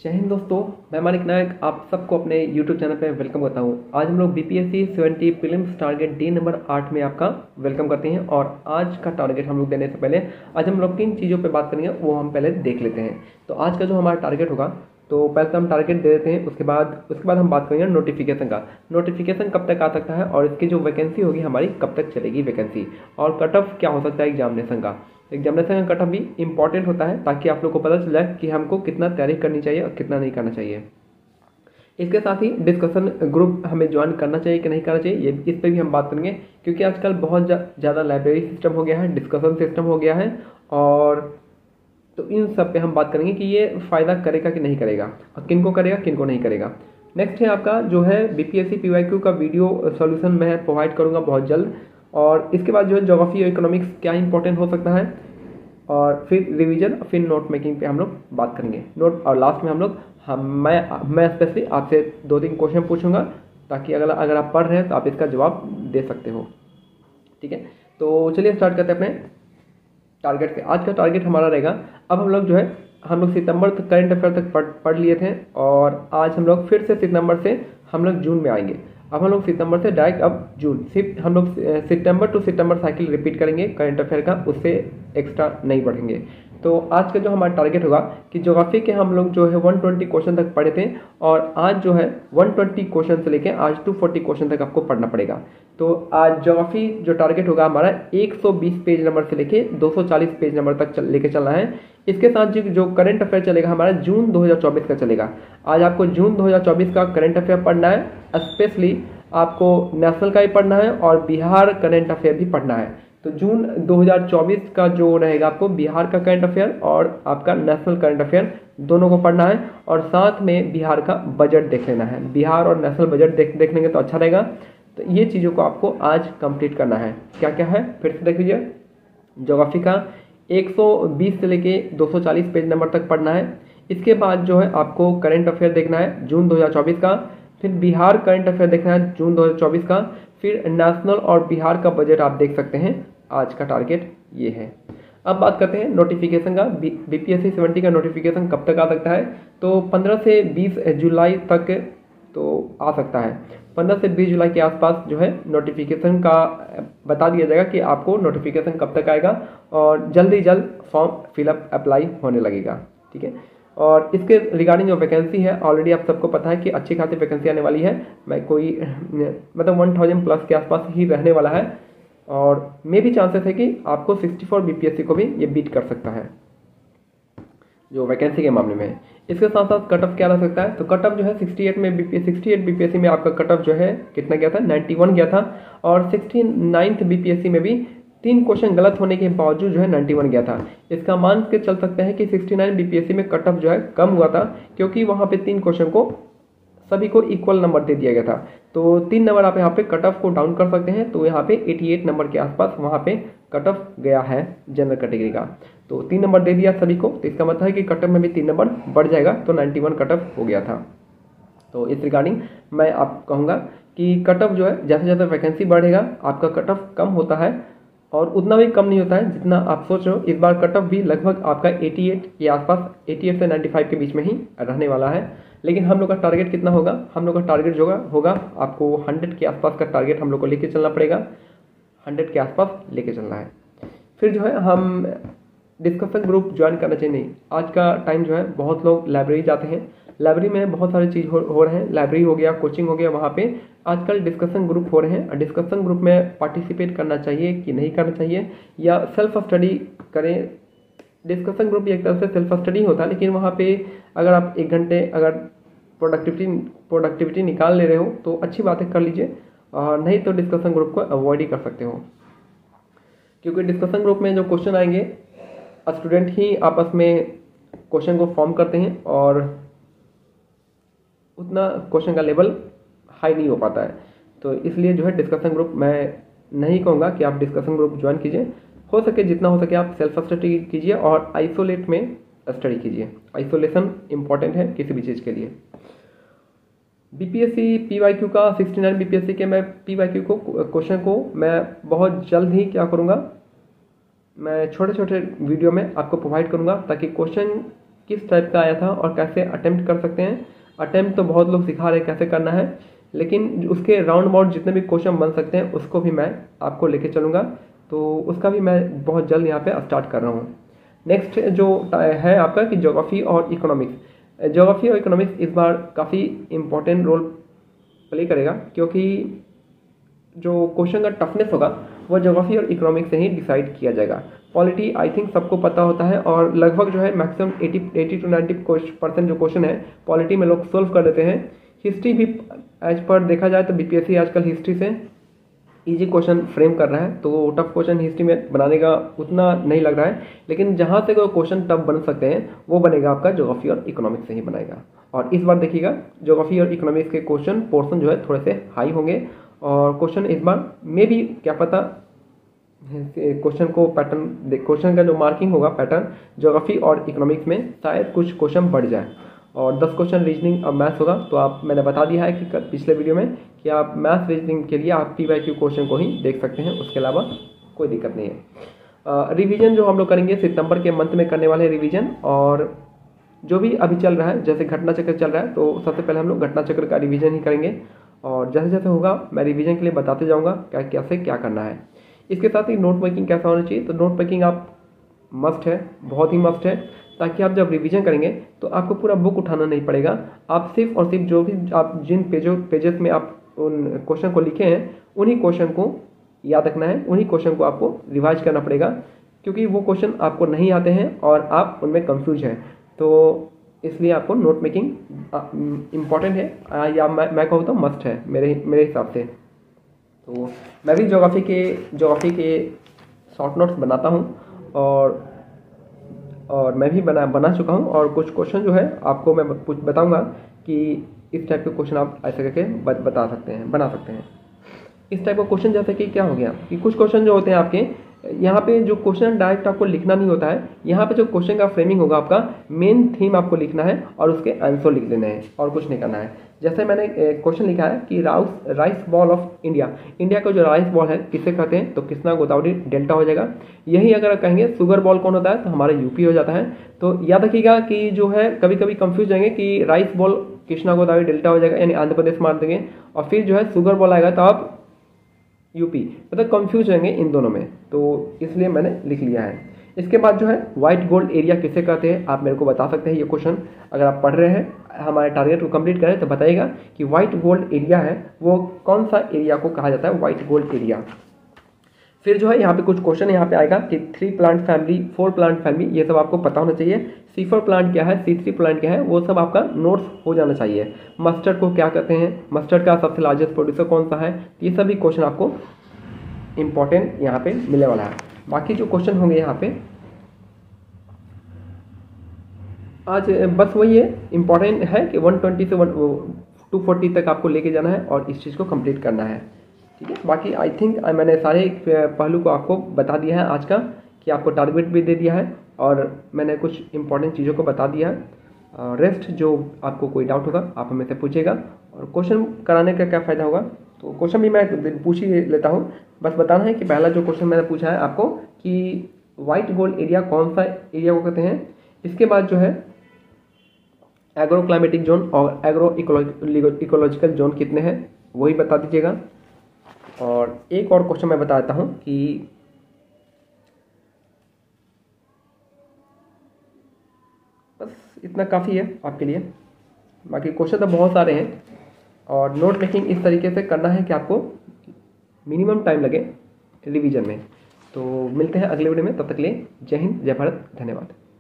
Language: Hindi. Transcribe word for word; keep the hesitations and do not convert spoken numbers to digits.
जय हिंद दोस्तों, मैं मानिक नायक आप सबको अपने यूट्यूब चैनल पे वेलकम करता हूँ। आज हम लोग BPSC seventy prelims target D number आठ में आपका वेलकम करते हैं। और आज का टारगेट हम लोग देने से पहले आज हम लोग किन चीज़ों पे बात करेंगे वो हम पहले देख लेते हैं। तो आज का जो हमारा टारगेट होगा, तो पहले तो हम टारगेट दे देते हैं, उसके बाद उसके बाद हम बात करेंगे नोटिफिकेशन का। नोटिफिकेशन कब तक आ सकता है और इसकी जो वैकेंसी होगी हमारी कब तक चलेगी वैकेंसी, और कट ऑफ क्या हो सकता है एग्जामिनेशन का। एग्जामिनेशन का कट ऑफ भी इंपॉर्टेंट होता है ताकि आप लोग को पता चल जाए कि हमको कितना तैयारी करनी चाहिए और कितना नहीं करना चाहिए। इसके साथ ही डिस्कशन ग्रुप हमें ज्वाइन करना चाहिए कि नहीं करना चाहिए, ये इस पर भी हम बात करेंगे, क्योंकि आजकल बहुत ज़्यादा लाइब्रेरी सिस्टम हो गया है, डिस्कशन सिस्टम हो गया है, और तो इन सब पे हम बात करेंगे कि ये फ़ायदा करेगा कि नहीं करेगा, और किन को करेगा किन को नहीं करेगा। नेक्स्ट है आपका जो है बीपीएससी पीवाईक्यू का वीडियो सॉल्यूशन मैं प्रोवाइड करूँगा बहुत जल्द। और इसके बाद जो है ज्योग्राफी और इकोनॉमिक्स क्या इंपॉर्टेंट हो सकता है, और फिर रिवीजन, फिर नोट मेकिंग पे हम लोग बात करेंगे नोट। और लास्ट में हम लोग हम मैं मैं स्पेशली आपसे दो तीन क्वेश्चन पूछूंगा, ताकि अगर अगर आप पढ़ रहे हैं तो आप इसका जवाब दे सकते हो। ठीक है, तो चलिए स्टार्ट करते हैं अपने टारगेट के। आज का टारगेट हमारा रहेगा, अब हम लोग जो है हम लोग सितंबर तक करंट अफेयर तक पढ़ पढ़ लिए थे, और आज हम लोग फिर से सितंबर से हम लोग जून में आएंगे। अब हम लोग सितंबर से डायरेक्ट अब जून, सिर्फ हम लोग सितंबर टू सितंबर साइकिल रिपीट करेंगे करंट अफेयर का, उससे एक्स्ट्रा नहीं बढ़ेंगे। तो आज का जो हमारा टारगेट होगा कि ज्योग्राफी के हम लोग जो है एक सौ बीस क्वेश्चन तक पढ़े थे, और आज जो है एक सौ बीस क्वेश्चन से लेके आज दो सौ चालीस क्वेश्चन तक आपको पढ़ना पड़ेगा। तो आज ज्योग्राफी जो टारगेट होगा हमारा एक सौ बीस पेज नंबर से लेके दो सौ चालीस पेज नंबर तक चल, लेके चलना है। इसके साथ जो जो करंट अफेयर चलेगा हमारा जून दो हज़ार चौबीस का चलेगा। आज आपको जून दो हज़ार चौबीस का करंट अफेयर पढ़ना है, स्पेशली आपको नेशनल का ही पढ़ना है और बिहार करंट अफेयर भी पढ़ना है। तो जून दो हज़ार चौबीस का जो रहेगा आपको बिहार का करंट अफेयर और आपका नेशनल करंट अफेयर दोनों को पढ़ना है, और साथ में बिहार का बजट देख लेना है। बिहार और नेशनल बजट देख देख लेंगे तो अच्छा रहेगा। तो ये चीज़ों को आपको आज कंप्लीट करना है। क्या क्या है फिर से देख लीजिए। ज्योग्राफी का एक सौ बीस से लेके दो सौ चालीस पेज नंबर तक पढ़ना है। इसके बाद जो है आपको करंट अफेयर देखना है जून दो हज़ार चौबीस का, फिर बिहार करंट अफेयर देखना है जून दो हज़ार चौबीस का, फिर नेशनल और बिहार का बजट आप देख सकते हैं। आज का टारगेट ये है। अब बात करते हैं नोटिफिकेशन का। बीपीएससी सेवेंटी का नोटिफिकेशन कब तक आ सकता है, तो पंद्रह से बीस जुलाई तक तो आ सकता है। पंद्रह से बीस जुलाई के आसपास जो है नोटिफिकेशन का बता दिया जाएगा कि आपको नोटिफिकेशन कब तक आएगा, और जल्द ही जल्द फॉर्म फिलअप अप्लाई होने लगेगा। ठीक है, और इसके रिगार्डिंग जो वैकेंसी है ऑलरेडी आप सबको पता है कि अच्छी खासी वैकेंसी आने वाली है। मैं कोई मतलब वन थाउजेंड प्लस के आसपास ही रहने वाला है, और मे भी चांसेस है कि आपको चौंसठ बीपीएससी को भी ये बीट कर सकता है जो वैकेंसी के मामले में है। इसके साथ साथ कट ऑफ क्या रह सकता है, तो कट ऑफ जो है अड़सठ में बीपीएससी अड़सठ बीपीएससी में आपका कट ऑफ जो है कितना गया था, इक्यानवे गया था, और उनहत्तरवें बीपीएससी में भी तीन क्वेश्चन गलत होने के बावजूद जो है इक्यानवे गया था। इसका मान के चल सकते हैं कि उनहत्तर बीपीएससी में कट ऑफ जो है कम हुआ था, क्योंकि वहाँ पे तीन क्वेश्चन को सभी को इक्वल नंबर दे दिया गया था। तो तीन नंबर आप यहाँ पे कट ऑफ को डाउन कर सकते हैं, तो यहाँ पे अठासी नंबर के आसपास वहाँ पे कट ऑफ गया है जनरल कैटेगरी का। तो तीन नंबर दे दिया सभी को, तो इसका मतलब है कि कट ऑफ में भी तीन नंबर बढ़ जाएगा, तो इक्यानवे कट ऑफ हो गया था। तो इस रिगार्डिंग मैं आप कहूँगा कि कट ऑफ जो है जैसे जैसे वैकेंसी बढ़ेगा आपका कट ऑफ कम होता है, और उतना भी कम नहीं होता है जितना आप सोच रहे हो। इस बार कट ऑफ भी लगभग आपका अट्ठासी के आसपास, अट्ठासी से पचानवे के बीच में ही रहने वाला है। लेकिन हम लोग का टारगेट कितना होगा, हम लोग का टारगेट जो होगा आपको सौ के आसपास का टारगेट हम लोग को लेके चलना पड़ेगा, सौ के आसपास लेके चलना है। फिर जो है हम डिस्कशन ग्रुप ज्वाइन करना चाहिए नहीं। आज का टाइम जो है बहुत लोग लाइब्रेरी जाते हैं, लाइब्रेरी में बहुत सारी चीज़ हो, हो रहे हैं, लाइब्रेरी हो गया, कोचिंग हो गया, वहाँ पे आजकल डिस्कशन ग्रुप हो रहे हैं। डिस्कशन ग्रुप में पार्टिसिपेट करना चाहिए कि नहीं करना चाहिए, या सेल्फ स्टडी करें। डिस्कशन ग्रुप एक तरह से सेल्फ स्टडी होता है, लेकिन वहाँ पे अगर आप एक घंटे अगर प्रोडक्टिविटी प्रोडक्टिविटी निकाल ले रहे हो तो अच्छी बातें कर लीजिए, और नहीं तो डिस्कशन ग्रुप को अवॉइड ही कर सकते हो, क्योंकि डिस्कशन ग्रुप में जो क्वेश्चन आएंगे स्टूडेंट ही आपस में क्वेश्चन को फॉर्म करते हैं, और उतना क्वेश्चन का लेवल हाई नहीं हो पाता है। तो इसलिए जो है डिस्कशन ग्रुप मैं नहीं कहूँगा कि आप डिस्कशन ग्रुप ज्वाइन कीजिए। हो सके जितना हो सके आप सेल्फ स्टडी कीजिए, और आइसोलेट में स्टडी कीजिए। आइसोलेशन इंपॉर्टेंट है किसी भी चीज़ के लिए। बीपीएससी पीवाईक्यू का उनहत्तर बीपीएससी के मैं पीवाईक्यू को क्वेश्चन को मैं बहुत जल्द ही क्या करूँगा, मैं छोटे छोटे वीडियो में आपको प्रोवाइड करूँगा, ताकि क्वेश्चन किस टाइप का आया था और कैसे अटेम्प्ट कर सकते हैं। अटेम्प्ट तो बहुत लोग सिखा रहे हैं कैसे करना है, लेकिन उसके राउंड अबाउट जितने भी क्वेश्चन बन सकते हैं उसको भी मैं आपको लेके चलूँगा, तो उसका भी मैं बहुत जल्द यहाँ पे स्टार्ट कर रहा हूँ। नेक्स्ट जो है आपका कि ज्योग्राफी और इकोनॉमिक्स। ज्योग्राफी और इकोनॉमिक्स इस बार काफ़ी इम्पोर्टेंट रोल प्ले करेगा, क्योंकि जो क्वेश्चन का टफनेस होगा वो ज्योग्राफी और इकोनॉमिक्स से ही डिसाइड किया जाएगा। पॉलिटी आई थिंक सबको पता होता है, और लगभग जो है maximum eighty eighty to ninety percent जो क्वेश्चन है पॉलिटी में लोग सोल्व कर देते हैं। हिस्ट्री भी एज पर देखा जाए तो बीपीएससी आजकल हिस्ट्री से इजी क्वेश्चन फ्रेम कर रहा है, तो टफ क्वेश्चन हिस्ट्री में बनाने का उतना नहीं लग रहा है, लेकिन जहाँ से कोई क्वेश्चन टफ बन सकते हैं वो बनेगा आपका ज्योग्राफी और इकोनॉमिक्स से ही बनेगा। और इस बार देखिएगा ज्योग्राफी और इकोनॉमिक्स के क्वेश्चन पोर्शन जो है थोड़े से हाई होंगे, और क्वेश्चन इस बार मे भी क्या पता क्वेश्चन को पैटर्न क्वेश्चन का जो मार्किंग होगा पैटर्न ज्योग्राफी और इकोनॉमिक्स में शायद कुछ क्वेश्चन बढ़ जाए, और दस क्वेश्चन रीजनिंग और मैथ्स होगा। तो आप मैंने बता दिया है कि पिछले वीडियो में कि आप मैथ्स रीजनिंग के लिए आप पी वाई क्यू क्वेश्चन को ही देख सकते हैं, उसके अलावा कोई दिक्कत नहीं है। रिवीजन जो हम लोग करेंगे सितंबर के मंथ में करने वाले रिवीजन, और जो भी अभी चल रहा है जैसे घटना चक्र चल रहा है तो सबसे पहले हम लोग घटना चक्र का रिवीजन ही करेंगे, और जैसे जैसे होगा मैं रिवीजन के लिए बताते जाऊँगा क्या कैसे क्या करना है। इसके साथ ही नोट मेकिंग कैसा होना चाहिए, तो नोट मेकिंग आप मस्ट है, बहुत ही मस्ट है, ताकि आप जब रिवीजन करेंगे तो आपको पूरा बुक उठाना नहीं पड़ेगा। आप सिर्फ और सिर्फ जो भी आप जिन पेजों पेजेस में आप उन क्वेश्चन को लिखे हैं उन्हीं क्वेश्चन को याद रखना है, उन्हीं क्वेश्चन को आपको रिवाइज करना पड़ेगा, क्योंकि वो क्वेश्चन आपको नहीं आते हैं और आप उनमें कंफ्यूज हैं, तो इसलिए आपको नोट मेकिंग इम्पॉर्टेंट है, या मैं मैं कहूँ तो मस्ट है मेरे मेरे हिसाब से। तो मैं भी ज्योग्राफी के ज्योग्राफी के शॉर्ट नोट्स बनाता हूँ, और और मैं भी बना बना चुका हूँ, और कुछ क्वेश्चन जो है आपको मैं कुछ बताऊँगा कि इस टाइप के क्वेश्चन आप ऐसे करके बता सकते हैं बना सकते हैं। इस टाइप का क्वेश्चन जैसे कि क्या हो गया कि कुछ क्वेश्चन जो होते हैं आपके यहाँ पे जो क्वेश्चन डायरेक्ट आपको लिखना नहीं होता है, यहाँ पे जो क्वेश्चन का फ्रेमिंग होगा आपका मेन थीम आपको लिखना है और उसके आंसर लिख देने हैं और कुछ नहीं करना है। जैसे मैंने क्वेश्चन लिखा है कि राउस rice bowl of India, India का जो राइस बॉल है किसे कहते हैं, तो कृष्णा गोदावरी डेल्टा हो जाएगा। यही अगर कहेंगे शुगर बॉल कौन होता है तो हमारा यूपी हो जाता है। तो याद रखिएगा कि जो है कभी कभी कंफ्यूज जाएंगे कि rice bowl Krishna Godavari delta हो जाएगा यानी आंध्र प्रदेश मार देंगे, और फिर जो है शुगर बॉल आएगा तो आप यूपी, मतलब कंफ्यूज होंगे इन दोनों में, तो इसलिए मैंने लिख लिया है। इसके बाद जो है व्हाइट गोल्ड एरिया किसे कहते हैं, आप मेरे को बता सकते हैं ये क्वेश्चन अगर आप पढ़ रहे हैं हमारे टारगेट को कंप्लीट करें तो बताइएगा कि व्हाइट गोल्ड एरिया है वो कौन सा एरिया को कहा जाता है व्हाइट गोल्ड एरिया। फिर जो है यहाँ पे कुछ क्वेश्चन यहाँ पे आएगा कि three plant family, four plant family, ये सब आपको पता होना चाहिए। सी फोर प्लांट क्या है, सी थ्री प्लांट क्या है, वो सब आपका नोट्स हो जाना चाहिए। मस्टर्ड को क्या कहते हैं, मस्टर्ड का सबसे लार्जेस्ट प्रोड्यूसर कौन सा है, ये सभी क्वेश्चन आपको इम्पॉर्टेंट यहाँ पे मिलने वाला है। बाकी जो क्वेश्चन होंगे यहाँ पे आज बस वही है, इम्पॉर्टेंट है कि वन ट्वेंटी से वन टू फोर्टी तक आपको लेके जाना है और इस चीज़ को कंप्लीट करना है, ठीक है। बाकी आई थिंक मैंने सारे पहलू को आपको बता दिया है आज का, कि आपको टारगेट भी दे दिया है और मैंने कुछ इंपॉर्टेंट चीज़ों को बता दिया है। रेस्ट जो आपको कोई डाउट होगा आप हमें से पूछिएगा, और क्वेश्चन कराने का क्या फ़ायदा होगा, तो क्वेश्चन भी मैं पूछ ही लेता हूँ। बस बताना है कि पहला जो क्वेश्चन मैंने पूछा है आपको कि व्हाइट गोल्ड एरिया कौन सा एरिया को कहते हैं। इसके बाद जो है एग्रो क्लाइमेटिक जोन और एग्रो इकोलॉजिकल जोन कितने हैं वही बता दीजिएगा। और एक और क्वेश्चन मैं बताता हूँ कि बस इतना काफ़ी है आपके लिए, बाकी क्वेश्चन तो बहुत सारे हैं। और नोट मेकिंग इस तरीके से करना है कि आपको मिनिमम टाइम लगे रिवीजन में। तो मिलते हैं अगले वीडियो में, तब तक के लिए जय हिंद, जय भारत, धन्यवाद।